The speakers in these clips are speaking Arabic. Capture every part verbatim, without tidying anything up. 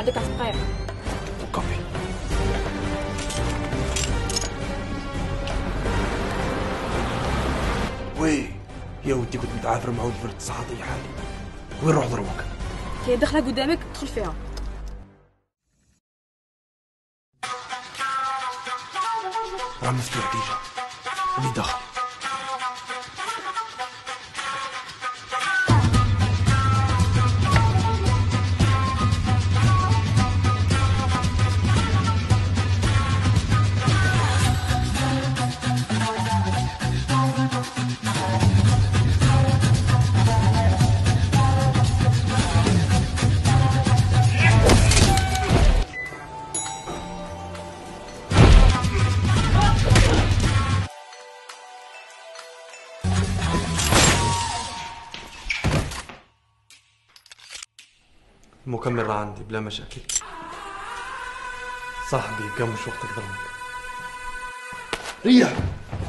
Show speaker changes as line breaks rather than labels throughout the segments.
بعدك على السقاير.
كوبي. وي يا ودي كنت متعافر مع ولد فرد صحة أي حاجة. وين روح ضربك؟
هي داخله قدامك ادخل فيها.
راه مفتوح ديجا. اللي دخل. المكمل راه عندي بلا مشاكل. صاحبي قام مش وقتك ضربك. ريح.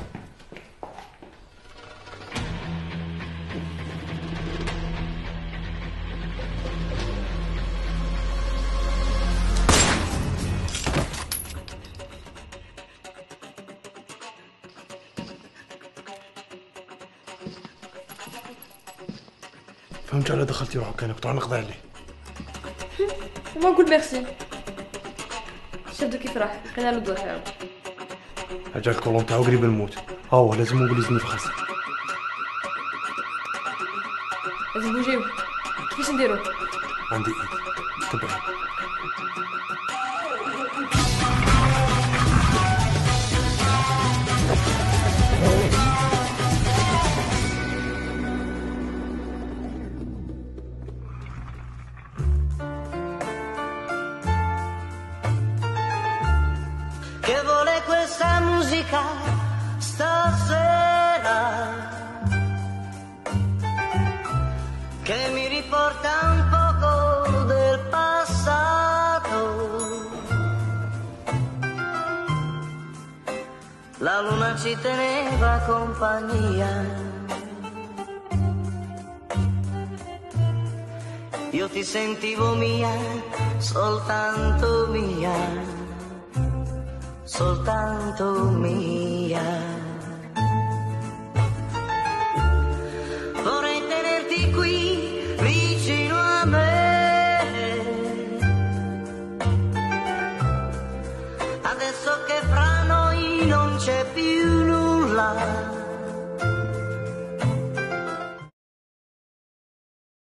فهمت على دخلتي روحك انا كنت نقضي عليه.
وما نقول ميرسي. شفتو كيف راح لقينا له الدور تاعو.
رجع الكولون تاعو قريب الموت. ها هو لازم نقول يزني في خاصه.
لازم نجيو. كيفاش نديرو؟
عندي ايد. تبعي.
Che vuole questa musica stasera, che mi riporta un poco del passato. La luna ci teneva compagnia, io ti sentivo mia, soltanto mia, soltanto mia.